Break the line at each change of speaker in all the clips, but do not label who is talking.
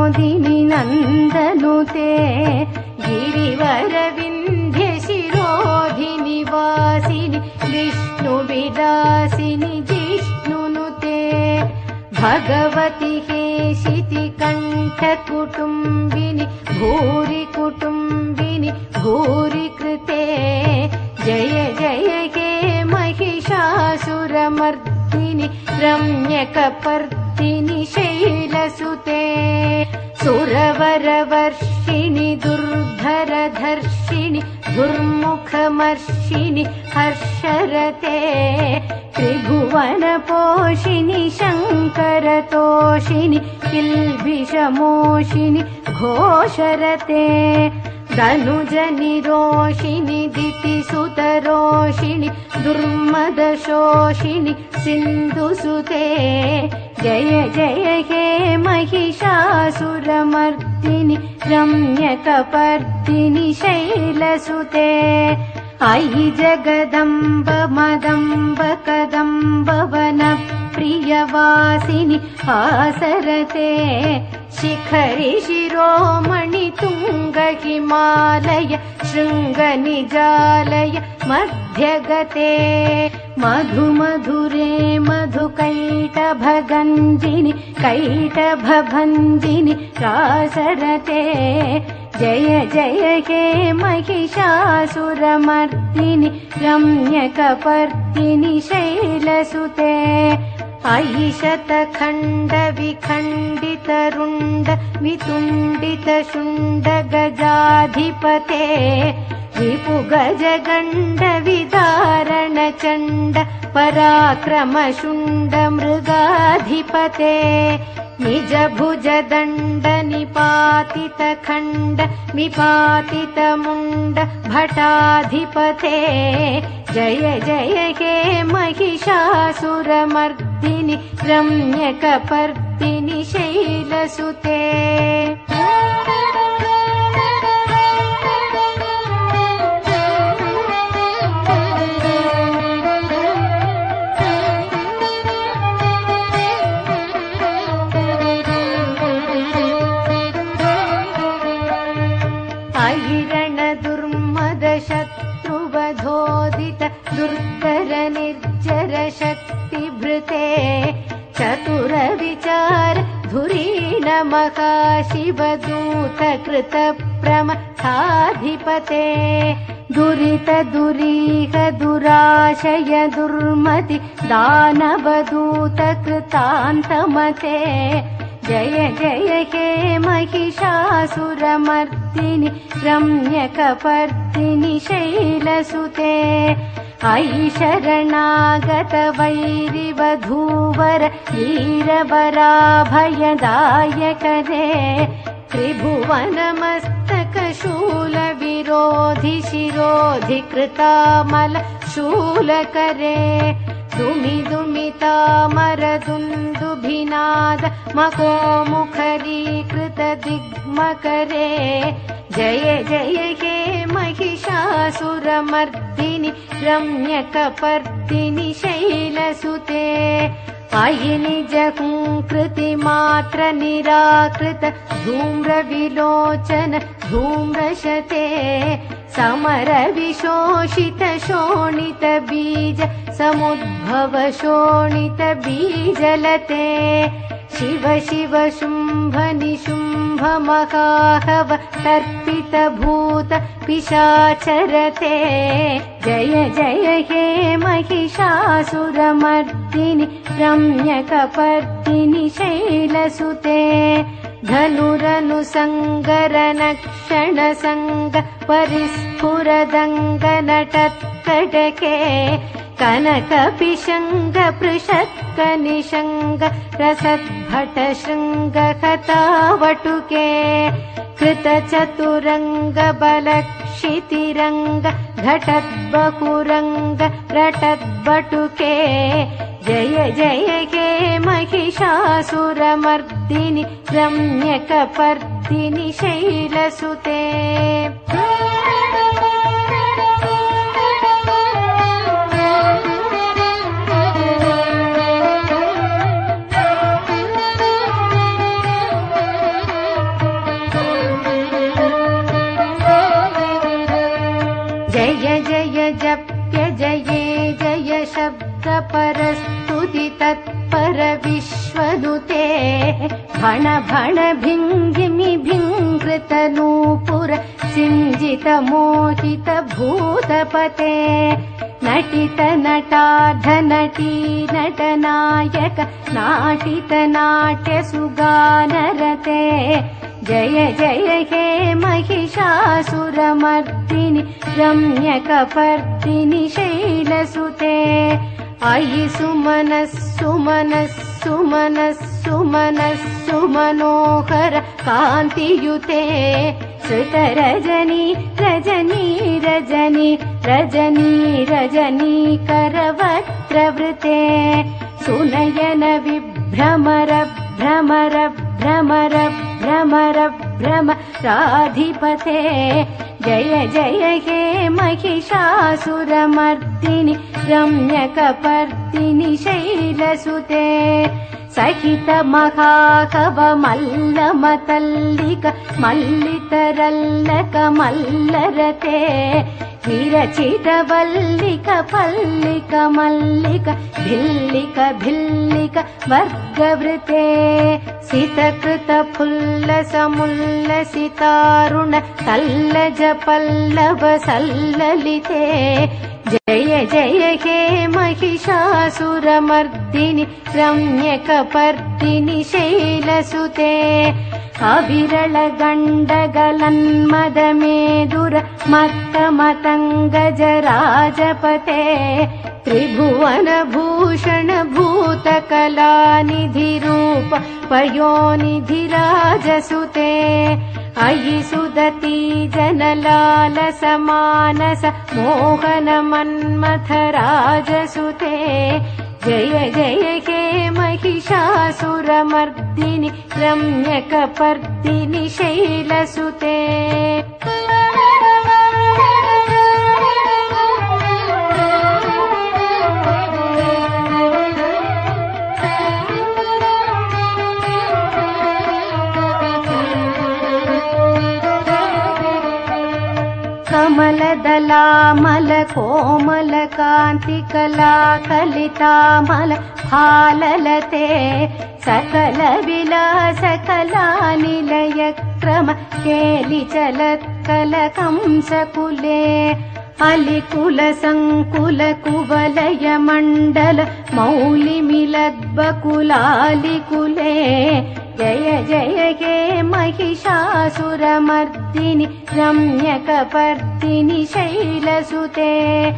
विनोदिनि नन्दनुते गिरिवरविन्ध्यशिरोधिनि वासिनि विष्णुविलासिनि जिष्णुनुते भगवति हेशिति कण्ठकुटुम्बिनि भूरि कुटुम्बिनि भूरि कृते जय जय हे महिषासुरमर्दिनि रम्यकपर्दिनि शैलसुते सुरवरवर्षिणि दुर्धरधर्षिणि दुर्मुखमर्षिणि हर्षरते त्रिभुवनपोषिणि शङ्करतोषिणि किल्बिषमोषिणि घोषरते धनुजनिरोषिणि दितिसुतरोषिणि दुर्मदशोषिणि सिन्धुसुते जय जय हे महिषासुरमर्दिनि रम्यकपर्दिनि शैलसुते अयि जगदम्ब मदम्ब कदम्ब वनप्रियवासिनि आसरते शिखरि शिरोमणि तुङ्ग हिमालय शृङ्गनिजालय मध्यगते मधुमधुरे मधुकैटभगञ्जिनि कैटभभञ्जिनि रासरते जय जय हे महिषासुरमर्दिनि रम्यकपर्दिनि शैलसुते अयि शतखण्ड विखण्डितरुण्ड वितुण्डित शुण्ड गजाधिपते रिपुगजगण्ड विदारण चण्ड पराक्रम शुण्ड मृगाधिपते निज भुज दण्ड निपातित खण्ड निपातित मुण्ड भटाधिपते जय जय हे महिषासुरमर्दिनि रम्यकपर्दिनि शैलसुते शत्रुवधोदित दुर्धर निर्जर शक्तिभृते चतुर विचार धुरीण महाशिवदूत कृत प्रमथाधिपते दुरित दुरीह दुराशय दुर्मति दानवदूत कृतान्तमते जय जय हे महिषासुरमर्दिनि रम्यकपर्दिनि शैलसुते अयि शरणागत वैरिवधूवर वीरवराभयदायकरे त्रिभुवनमस्तक शूलविरोधि शिरोधि कृतामल शूलकरे दुमि दुमितामर दुन्दुभिनाद मकोमुखरीकृत दिग्मकरे जय जय हे महिषासुरमर्दिनि रम्यकपर्दिनि शैलसुते अयि निजहुङ्कृतिमात्र निराकृत धूम्रविलोचन धूम्रशते समर विशोषित शोणित बीज समुद्भव शोणित बीजलते शिव शिव शुम्भ निशुम्भ महाहव तर्पित भूत पिशाचरते जय जय हे महिषासुरमर्दिनि रम्यकपर्दिनि शैलसुते धनुरनुसङ्गरनक्षणसङ्ग परिस्फुरदङ्ग नटत्कटके कनकपिशङ्ग पृषत्क निशङ्ग रसद्भट शृङ्ग कथावटुके कृतचतुरङ्ग बलक्षितिरङ्ग घटद्बहुरङ्ग रटद्बटुके जय जय हे महिषासुरमर्दिनि रम्यकपर्दिनि शैलसुते जप्य जये जय शब्द परस्तुति तत्पर विश्वनुते भण भण भिङ्गिमि भिङ्कृत नूपुर सिञ्जित मोहित भूतपते नटित नटार्ध नटी नटनायक नाटित नाट्य सुगानरते जय जय हे महिषासुरमर्दिनि रम्यकपर्दिनि शैलसुते अयि सुमनः सुमनः सुमनः सुमनः सुमनोहर कान्तियुते श्रुतरजनी रजनी रजनी रजनी रजनी करवक्त्रवृते सुनयन विभ्रमर भ्रमर भ्रमर भ्रमर भ्रमराधिपते जय जय हे महिषासुरमर्दिनि रम्यकपर्दिनि शैलसुते सहित महाकव मल्लमतल्लिक मल्लितरल्लक मल्लरते विरचित वल्लिक पल्लिक मल्लिक भिल्लिक भिल्लिक वर्गवृते सितकृत फुल्ल समुल्लसितारुण तल्लज पल्लव सल्ललिते जय जय हे महिषासुरमर्दिनि रम्यकपर्दिनि शैलसुते अविरल गण्डगलन्मदमेदुर मत्तमतङ्गज राजपते त्रिभुवन भूषण भूतकलानिधिरूप पयोनिधि राजसुते अयि सुदती जनलालस मानस मोहन मन्मथ राजसुते जय जय हे महिषासुरमर्दिनि रम्यकपर्दिनि शैलसुते कमलदलामल कोमल कान्तिकला कलितामल फाललते सकल विलास कला निलय क्रम केलिचलत्कल कंसकुले अलिकुल संकुल कुवलय मण्डल मौलिमिलद्बकुलालिकुले जय जय हे महिषासुरमर्दिनि रम्यकपर्दिनि शैलसुते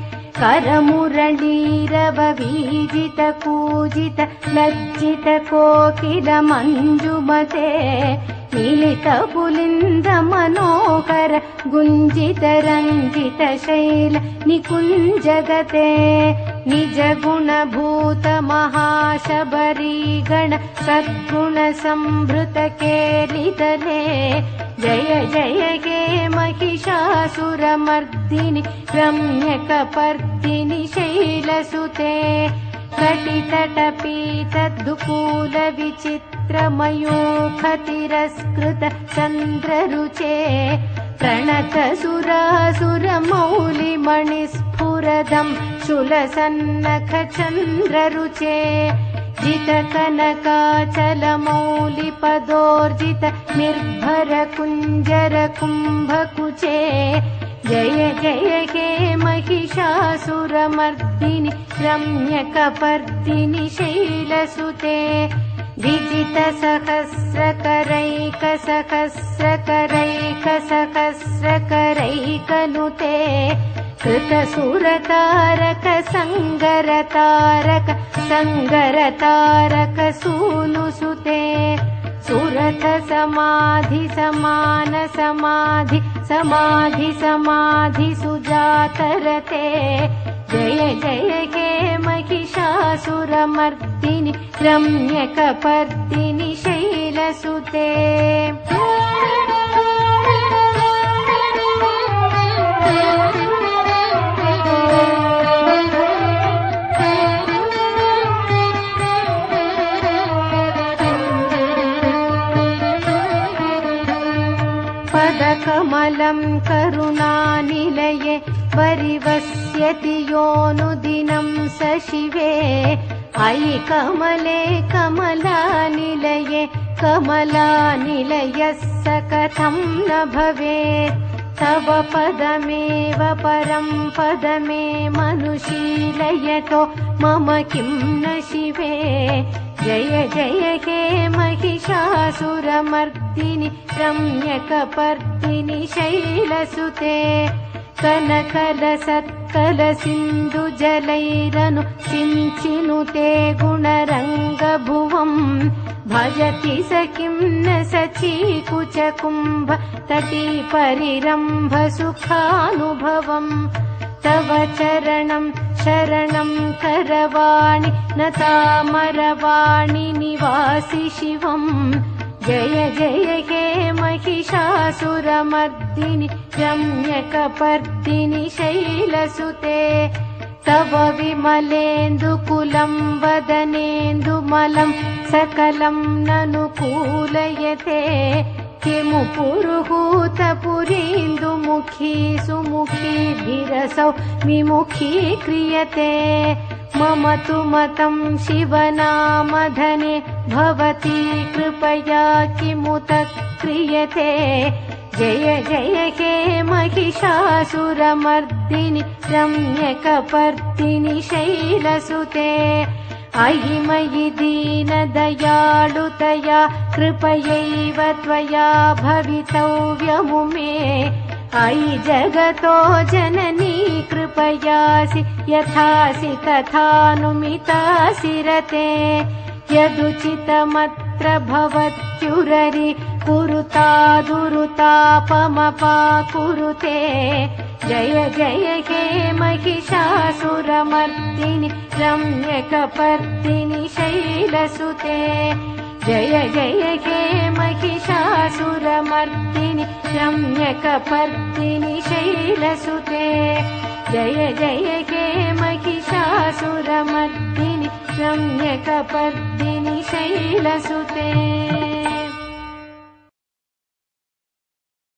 करमुरलीरव वीजित कूजित लज्जित कोकिल मञ्जुमते मिलित पुलिन्द मनोहर गुञ्जित रञ्जित शैल निकुञ्जगते निज गुणभूत महाशबरीगण सद्गुण संभृत केलितले जय जय हे महिषासुरमर्दिनि रम्यकपर्दिनि शैलसुते कटितटपीत दुकूल विचित्र मयूखतिरस्कृत चन्द्ररुचे प्रणत सुरासुर मौलि मणिस्फुरदं शूलसन्नख चन्द्ररुचे जित कनकाचल मौलि पदोर्जित निर्भर कुञ्जर कुम्भकुचे जय जय हे महिषासुरमर्दिनि रम्यकपर्दिनि शैलसुते विजित सहस्रकरैक सहस्रकरैक सहस्रकरैकनुते कृत सुरतारक संगरतारक संगरतारक सूनुसुते सुरथ समाधि समान समाधि समाधि समाधि सुजातरते जय जय हे महिषासुरमर्दिनि रम्यकपर्दिनि शैलसुते पदकमलं करुणानिलये वरिवस्यति योऽनुदिनं स शिवे अयि कमले कमलानिलये कमलानिलयः स कथं न भवेत् तव पदमेव परं पदमे मनुशीलयतो मम किं न शिवे जय जय हे महिषासुरमर्दिनि रम्यकपर्दिनि शैलसुते कनकलसत्कलसिन्धुजलैरनु सिञ्चिनुते गुणरङ्गभुवम् भजति स किं न सचीकुचकुम्भ तटीपरिरम्भ सुखानुभवम् तव चरणं शरणं करवाणि न तामरवाणि निवासि शिवम् जय जय हे महिषासुरमर्दिनि रम्यकपर्दिनि शैलसुते तव विमलेन्दुकुलं वदनेन्दुमलं सकलं ननुकूलयते किमु पुरुहूतपुरीन्दुमुखी सुमुखीभिरसौ विमुखी क्रियते मम तु मतं शिवनामधने भवती कृपया किमुत क्रियते जय जय हे महिषासुरमर्दिनि रम्यकपर्दिनि शैलसुते अयि मयि दीनदयालुतया कृपयैव त्वया भवितव्यमुमे अयि जगतो जननी कृपयासि यथासि तथानुमितासि रते यदुचितमत्र भवत्युररि कुरुतादुरुतापमपाकुरुते जय जय हे महिषासुरमर्दिनि रम्यकपर्दिनि शैलसुते जय जय हे महिषासुरमर्दिनि रम्यकपर्दिनि शैलसुते जय जय हे महिषासुरमर्दिनि रम्यकपर्दिनि शैलसुते।